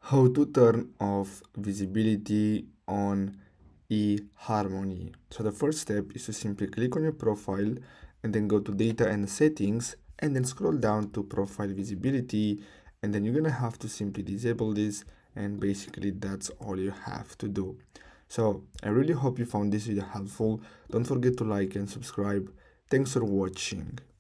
How to turn off visibility on eHarmony. So the first step is to simply click on your profile and then go to data and settings and then scroll down to profile visibility, and then you're gonna have to simply disable this, and basically that's all you have to do. So I really hope you found this video helpful. Don't forget to like and subscribe. Thanks for watching.